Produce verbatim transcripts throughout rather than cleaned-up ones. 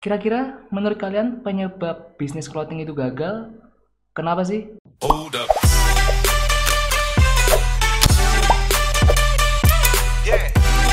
Kira-kira menurut kalian penyebab bisnis clothing itu gagal, kenapa sih? Hold up. Yeah.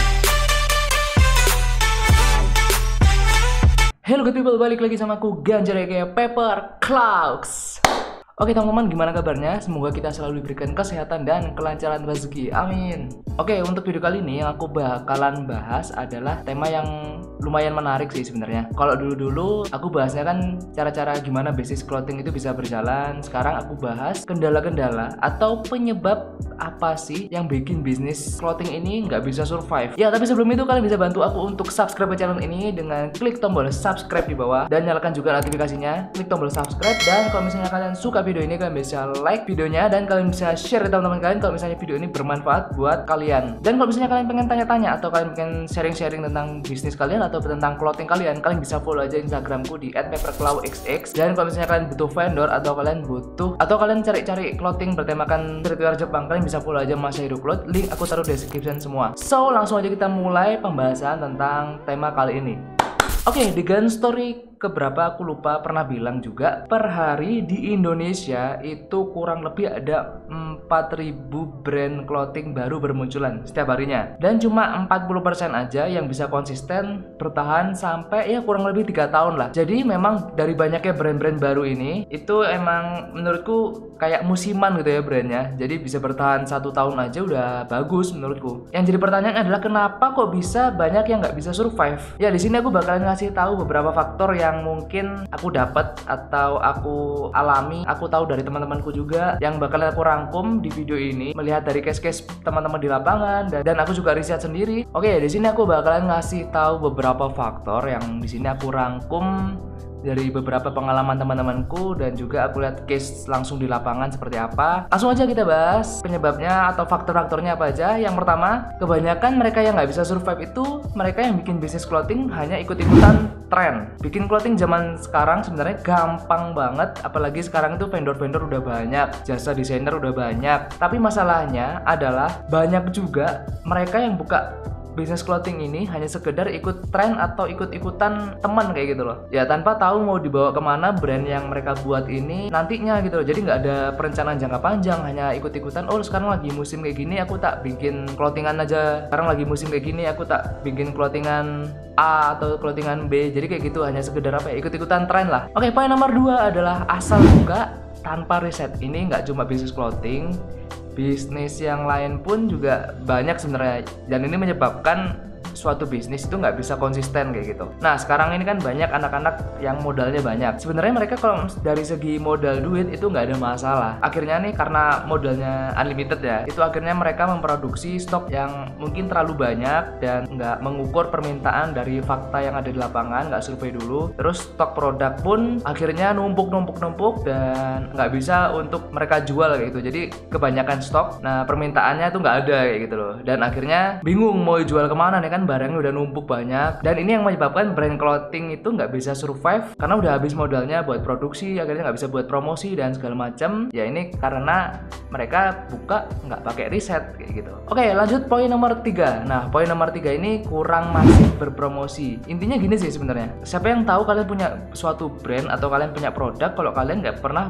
Hello good people, balik lagi sama aku Ganjar aka Paper Clouds. Oke teman-teman, gimana kabarnya? Semoga kita selalu diberikan kesehatan dan kelancaran rezeki, amin. Oke, untuk video kali ini yang aku bakalan bahas adalah tema yang lumayan menarik sih sebenarnya. Kalau dulu-dulu aku bahasnya kan cara-cara gimana bisnis clothing itu bisa berjalan. Sekarang aku bahas kendala-kendala atau penyebab apa sih yang bikin bisnis clothing ini nggak bisa survive. Ya, tapi sebelum itu kalian bisa bantu aku untuk subscribe ke channel ini dengan klik tombol subscribe di bawah dan nyalakan juga notifikasinya. Klik tombol subscribe, dan kalau misalnya kalian suka video ini, kalian bisa like videonya dan kalian bisa share ke teman-teman kalian kalau misalnya video ini bermanfaat buat kalian. Dan kalau misalnya kalian pengen tanya-tanya atau kalian pengen sharing-sharing tentang bisnis kalian atau tentang clothing kalian, kalian bisa follow aja Instagramku di et paperclowxx. Dan kalau misalnya kalian butuh vendor atau kalian butuh atau kalian cari-cari clothing bertemakan streetwear Jepang, kalian bisa follow aja Mas Hero Cloth. Link aku taruh di description semua. So langsung aja kita mulai pembahasan tentang tema kali ini. Oke, okay, di Gun Story keberapa aku lupa pernah bilang juga, per hari di Indonesia itu kurang lebih ada empat ribu brand clothing baru bermunculan setiap harinya. Dan cuma empat puluh persen aja yang bisa konsisten bertahan sampai ya kurang lebih tiga tahun lah. Jadi memang dari banyaknya brand-brand baru ini, itu emang menurutku kayak musiman gitu ya brandnya. Jadi bisa bertahan satu tahun aja udah bagus menurutku. Yang jadi pertanyaan adalah kenapa kok bisa banyak yang nggak bisa survive? Ya di sini aku bakalan ngasih tahu beberapa faktor yang mungkin aku dapat atau aku alami, aku tahu dari teman-temanku juga, yang bakal aku rangkum di video ini melihat dari case-case teman-teman di lapangan, dan, dan aku juga riset sendiri. Oke, di sini aku bakalan ngasih tahu beberapa faktor yang di sini aku rangkum dari beberapa pengalaman teman-temanku, dan juga aku lihat case langsung di lapangan seperti apa. Langsung aja kita bahas penyebabnya atau faktor-faktornya apa aja. Yang pertama, kebanyakan mereka yang nggak bisa survive itu mereka yang bikin bisnis clothing hanya ikut-ikutan tren. Bikin clothing zaman sekarang sebenarnya gampang banget, apalagi sekarang itu vendor-vendor udah banyak, jasa desainer udah banyak. Tapi masalahnya adalah banyak juga mereka yang buka bisnis clothing ini hanya sekedar ikut tren atau ikut-ikutan teman kayak gitu loh. Ya tanpa tahu mau dibawa kemana brand yang mereka buat ini nantinya gitu loh. Jadi nggak ada perencanaan jangka panjang, hanya ikut-ikutan. Oh sekarang lagi musim kayak gini, aku tak bikin clothingan aja. Sekarang lagi musim kayak gini, aku tak bikin clothingan A atau clothingan B. Jadi kayak gitu, hanya sekedar apa ya, ikut-ikutan tren lah. Oke, poin nomor dua adalah asal buka tanpa riset. Ini nggak cuma bisnis clothing, bisnis yang lain pun juga banyak sebenarnya, dan ini menyebabkan suatu bisnis itu nggak bisa konsisten kayak gitu. Nah sekarang ini kan banyak anak-anak yang modalnya banyak. Sebenarnya mereka kalau dari segi modal duit itu nggak ada masalah. Akhirnya nih karena modalnya unlimited ya, itu akhirnya mereka memproduksi stok yang mungkin terlalu banyak dan nggak mengukur permintaan dari fakta yang ada di lapangan, nggak survei dulu. Terus stok produk pun akhirnya numpuk-numpuk-numpuk dan nggak bisa untuk mereka jual kayak gitu. Jadi kebanyakan stok, nah permintaannya tuh nggak ada kayak gitu loh. Dan akhirnya bingung mau jual kemana nih, kan barangnya udah numpuk banyak. Dan ini yang menyebabkan brand clothing itu nggak bisa survive karena udah habis modalnya buat produksi, akhirnya nggak bisa buat promosi dan segala macam. Ya ini karena mereka buka nggak pakai riset kayak gitu. Oke, lanjut poin nomor tiga. Nah poin nomor tiga ini kurang masif berpromosi. Intinya gini sih sebenarnya, siapa yang tahu kalian punya suatu brand atau kalian punya produk kalau kalian nggak pernah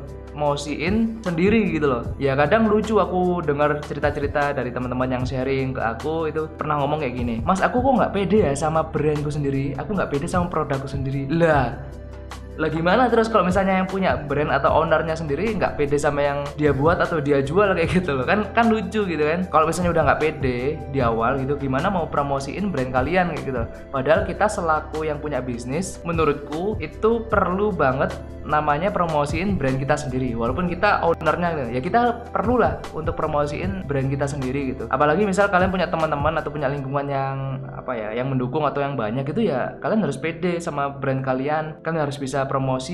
promosiin sendiri gitu loh. Ya kadang lucu aku dengar cerita-cerita dari teman-teman yang sharing ke aku, itu pernah ngomong kayak gini, Mas aku kok nggak pede ya sama brandku sendiri, aku nggak pede sama produkku sendiri. Lah lah gimana terus kalau misalnya yang punya brand atau ownernya sendiri nggak pede sama yang dia buat atau dia jual kayak gitu loh, kan kan lucu gitu kan. Kalau misalnya udah nggak pede di awal gitu, gimana mau promosiin brand kalian kayak gitu. Padahal kita selaku yang punya bisnis, menurutku itu perlu banget namanya promosiin brand kita sendiri. Walaupun kita ownernya gitu, ya kita perlu lah untuk promosiin brand kita sendiri gitu. Apalagi misal kalian punya teman-teman atau punya lingkungan yang apa ya, yang mendukung atau yang banyak gitu, ya kalian harus pede sama brand kalian. Kalian harus bisa promosi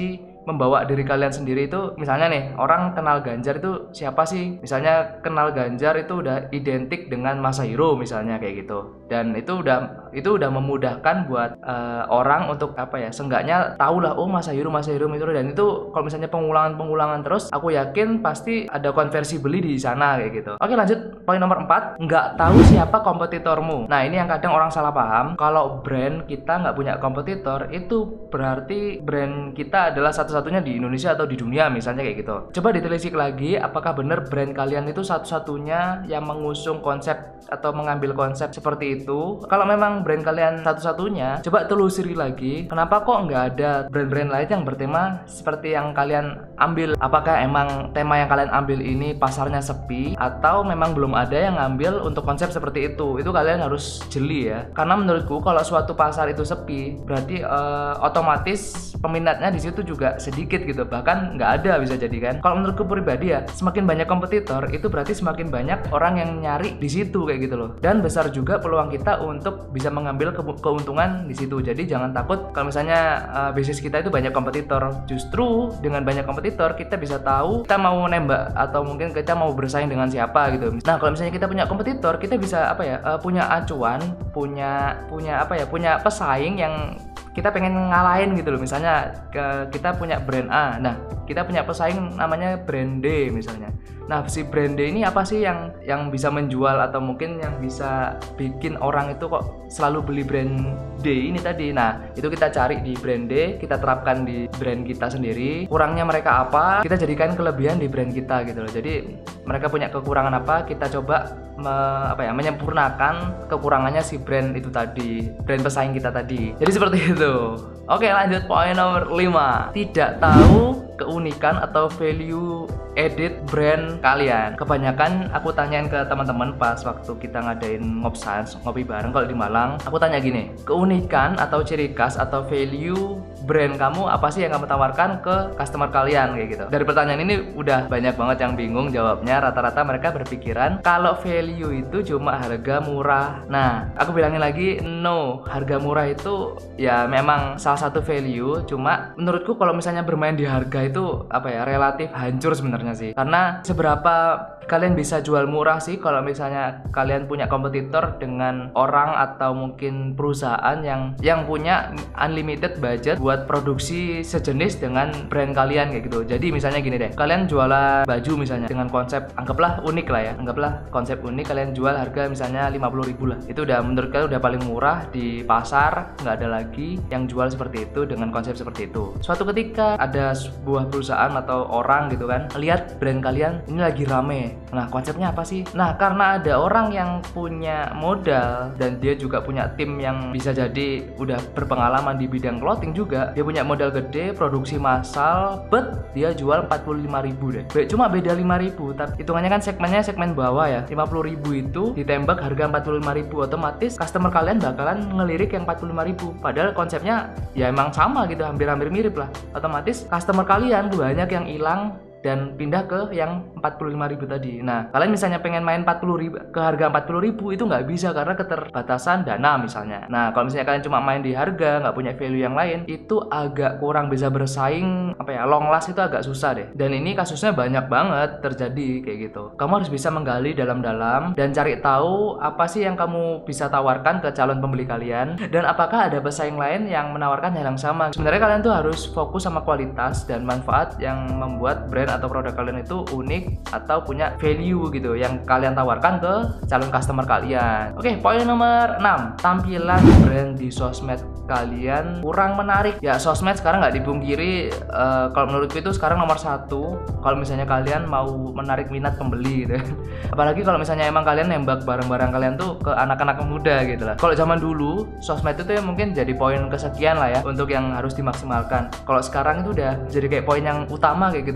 membawa diri kalian sendiri itu, misalnya nih orang kenal Ganjar itu siapa sih? Misalnya kenal Ganjar itu udah identik dengan Masahiro misalnya kayak gitu. Dan itu udah itu udah memudahkan buat uh, orang untuk apa ya? Seenggaknya tahu lah, oh Masahiro, Masahiro, Masahiro. Dan itu kalau misalnya pengulangan-pengulangan terus, aku yakin pasti ada konversi beli di sana kayak gitu. Oke, lanjut poin nomor empat, nggak tahu siapa kompetitormu. Nah, ini yang kadang orang salah paham. Kalau brand kita nggak punya kompetitor, itu berarti brand kita adalah satu-satunya di Indonesia atau di dunia misalnya kayak gitu. Coba ditelisik lagi, apakah benar brand kalian itu satu-satunya yang mengusung konsep atau mengambil konsep seperti itu? Kalau memang brand kalian satu-satunya, coba telusuri lagi, kenapa kok nggak ada brand-brand lain yang bertema seperti yang kalian ambil? Apakah emang tema yang kalian ambil ini pasarnya sepi, atau memang belum ada yang ngambil untuk konsep seperti itu? Itu kalian harus jeli ya. Karena menurutku kalau suatu pasar itu sepi, berarti uh, otomatis peminatnya di situ juga sedikit gitu, bahkan nggak ada bisa jadi kan. Kalau menurutku pribadi ya, semakin banyak kompetitor itu berarti semakin banyak orang yang nyari di situ kayak gitu loh. Dan besar juga peluang kita untuk bisa mengambil ke keuntungan di situ. Jadi jangan takut kalau misalnya uh, bisnis kita itu banyak kompetitor. Justru dengan banyak kompetitor kita bisa tahu kita mau nembak atau mungkin kita mau bersaing dengan siapa gitu. Nah, kalau misalnya kita punya kompetitor, kita bisa apa ya? Uh, punya acuan, punya punya apa ya? Punya pesaing yang kita pengen ngalahin gitu loh. Misalnya ke, kita punya brand A, nah kita punya pesaing namanya brand D misalnya. Nah, si brand D ini apa sih yang yang bisa menjual atau mungkin yang bisa bikin orang itu kok selalu beli brand D ini tadi. Nah, itu kita cari di brand D, kita terapkan di brand kita sendiri. Kurangnya mereka apa, kita jadikan kelebihan di brand kita gitu loh. Jadi mereka punya kekurangan apa, kita coba me, apa ya, menyempurnakan kekurangannya si brand itu tadi, brand pesaing kita tadi. Jadi seperti itu. Oke, lanjut poin nomor lima. Tidak tahu keunikan atau value edit brand kalian. Kebanyakan aku tanyain ke teman-teman pas waktu kita ngadain ngopsans, ngopi bareng kalau di Malang. Aku tanya gini, keunikan atau ciri khas atau value brand kamu apa sih yang kamu tawarkan ke customer kalian kayak gitu. Dari pertanyaan ini udah banyak banget yang bingung jawabnya. Rata-rata mereka berpikiran kalau value itu cuma harga murah. Nah, aku bilangin lagi, no, harga murah itu ya memang salah satu value. Cuma menurutku kalau misalnya bermain di harga itu apa ya, relatif hancur sebenarnya sih. Karena seberapa kalian bisa jual murah sih kalau misalnya kalian punya kompetitor dengan orang atau mungkin perusahaan yang yang punya unlimited budget buat produksi sejenis dengan brand kalian kayak gitu. Jadi misalnya gini deh, kalian jualan baju misalnya dengan konsep anggaplah unik lah ya, anggaplah konsep unik, kalian jual harga misalnya lima puluh ribu lah. Itu udah menurut kalian udah paling murah di pasar, nggak ada lagi yang jual seperti itu dengan konsep seperti itu. Suatu ketika ada sebuah perusahaan atau orang gitu kan, lihat brand kalian ini lagi rame. Nah, konsepnya apa sih? Nah, karena ada orang yang punya modal dan dia juga punya tim yang bisa jadi udah berpengalaman di bidang clothing juga, dia punya modal gede, produksi massal, but dia jual empat puluh lima ribu deh. Be, cuma beda lima ribu, tapi hitungannya kan segmennya segmen bawah ya. lima puluh ribu itu ditembak harga empat puluh lima ribu, otomatis customer kalian bakalan ngelirik yang empat puluh lima ribu. Padahal konsepnya ya emang sama gitu, hampir-hampir mirip lah. Otomatis customer kalian banyak yang hilang dan pindah ke yang empat puluh lima ribu tadi. Nah, kalian misalnya pengen main empat puluh ribu ke harga empat puluh ribu itu nggak bisa karena keterbatasan dana misalnya. Nah, kalau misalnya kalian cuma main di harga, nggak punya value yang lain, itu agak kurang bisa bersaing, apa ya, long last itu agak susah deh. Dan ini kasusnya banyak banget terjadi kayak gitu. Kamu harus bisa menggali dalam-dalam dan cari tahu apa sih yang kamu bisa tawarkan ke calon pembeli kalian, dan apakah ada pesaing lain yang menawarkan hal yang sama. Sebenarnya kalian tuh harus fokus sama kualitas dan manfaat yang membuat brand atau produk kalian itu unik atau punya value gitu yang kalian tawarkan ke calon customer kalian. Oke, poin nomor enam, tampilan brand di sosmed kalian kurang menarik. Ya, sosmed sekarang nggak dipungkiri, uh, kalau menurutku itu sekarang nomor satu kalau misalnya kalian mau menarik minat pembeli gitu. Apalagi kalau misalnya emang kalian nembak barang-barang kalian tuh ke anak-anak muda gitu lah. Kalau zaman dulu sosmed itu ya mungkin jadi poin kesekian lah ya untuk yang harus dimaksimalkan. Kalau sekarang itu udah jadi kayak poin yang utama kayak gitu loh. Jadi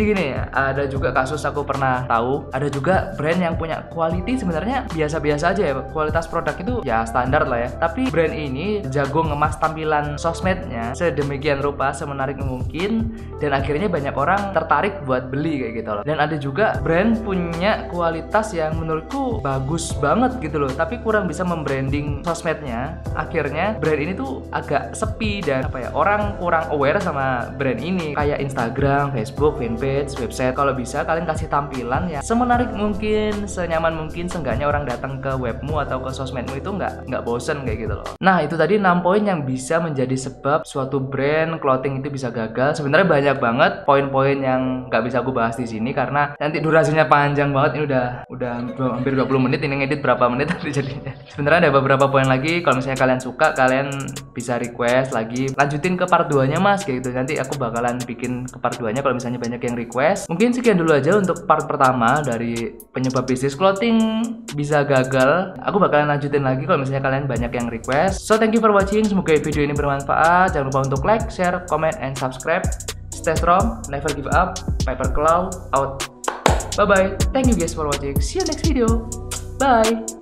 gini ya, ada juga kasus aku pernah tahu, ada juga brand yang punya quality sebenarnya biasa-biasa aja ya, kualitas produk itu ya standar lah ya, tapi brand ini jago ngemas tampilan sosmednya sedemikian rupa, semenarik mungkin, dan akhirnya banyak orang tertarik buat beli kayak gitu loh. Dan ada juga brand punya kualitas yang menurutku bagus banget gitu loh, tapi kurang bisa membranding sosmednya, akhirnya brand ini tuh agak sepi dan apa ya, orang kurang aware sama brand ini. Kayak Instagram, Facebook, fanpage, website, kalau bisa kalian kasih tampilan ya semenarik mungkin, senyaman mungkin, seenggaknya orang datang ke webmu atau ke sosmedmu itu nggak nggak bosen kayak gitu loh. Nah itu tadi enam poin yang bisa menjadi sebab suatu brand clothing itu bisa gagal. Sebenarnya banyak banget poin-poin yang nggak bisa aku bahas di sini karena nanti durasinya panjang banget. Ini udah udah hampir dua puluh menit, ini ngedit berapa menit tadi jadinya. Sebenarnya ada beberapa poin lagi, kalau misalnya kalian suka kalian bisa request lagi lanjutin ke part dua nya mas kayak gitu. Nanti aku bakalan bikin ke part dua nya kalau misalnya banyak yang request. Mungkin sekian dulu aja untuk part pertama dari penyebab bisnis clothing bisa gagal. Aku bakalan lanjutin lagi kalau misalnya kalian banyak yang request. So thank you for watching, semoga video ini bermanfaat. Jangan lupa untuk like, share, comment, and subscribe. Stay strong, never give up. Paper Cloud out. Bye bye. Thank you guys for watching. See you next video. Bye.